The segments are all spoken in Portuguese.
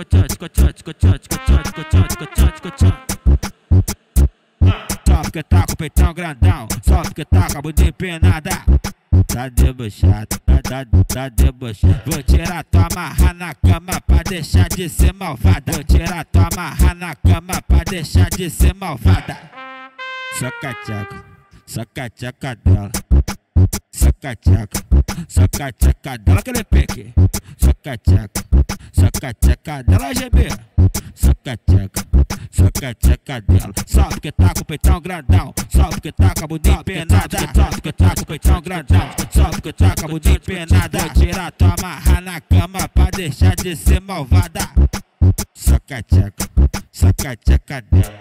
Só porque tá com o peitão grandão, só porque tá com a bunda empinada. Tá debochado, tá debochado. Vou tirar tua marra na cama pra deixar de ser malvada. Vou tirar tua marra na cama pra deixar de ser malvada. Soca a tcheca dela. Soca a tcheca dela, aquele pique. Soca a tcheca dela, GB. Soca a tcheca dela. Só porque tá com o peitão grandão, só porque tá com a bunda empinada. Só porque tá com o peitão grandão, só porque tá com a bunda empinada. Vou tirar tua marra na cama pra deixar de ser malvada. Soca a tcheca dela.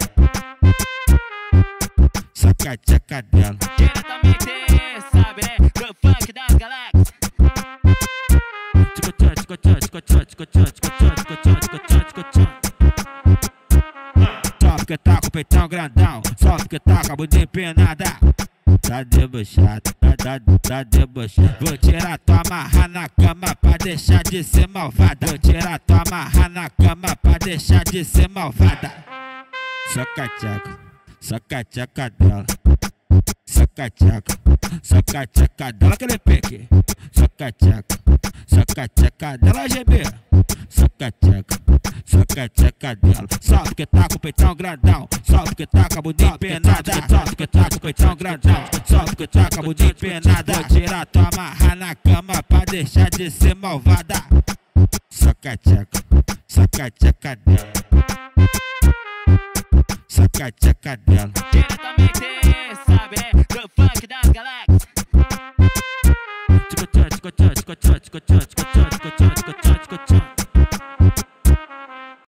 Soca a tcheca dela. Diretamente, sabe, né? Do funk das galáxias. Só porque tá com o peitão grandão, só porque tá com a bunda empinada. Tá debochado, tá debochado. Vou tirar tua marra na cama pra deixar de ser malvada. Vou tirar tua marra na cama pra deixar de ser malvada. Soca a tcheca dela. Soca a tcheca dela, aquele pique. Soca a tcheca dela, GB. Soca a tcheca dela. Só porque tá com o peitão grandão, só porque tá com a bunda empinada. Só porque tá com o peitão grandão, só porque tá com a bunda empinada. Vou tirar tua marra na cama pra deixar de ser malvada. Soca a tcheca dela. Soca a tcheca dela.